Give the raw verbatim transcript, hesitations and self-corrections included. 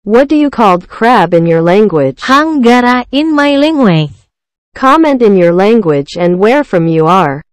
What do you call crab in your language? Hanggara in my language. Comment in your language and where from you are.